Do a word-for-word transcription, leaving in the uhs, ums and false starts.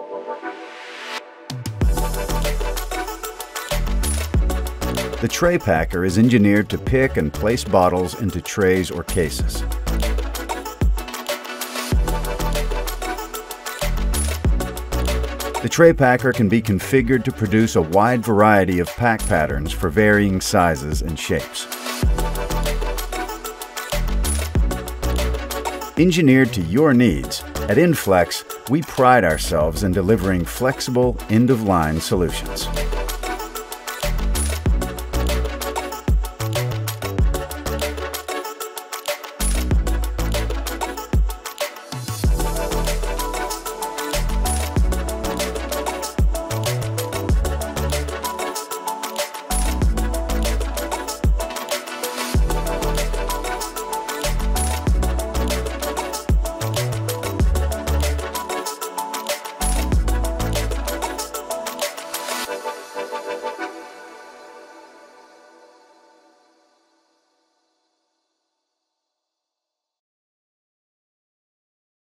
The tray packer is engineered to pick and place bottles into trays or cases. The tray packer can be configured to produce a wide variety of pack patterns for varying sizes and shapes. Engineered to your needs, at Inflex, we pride ourselves in delivering flexible, end-of-line solutions.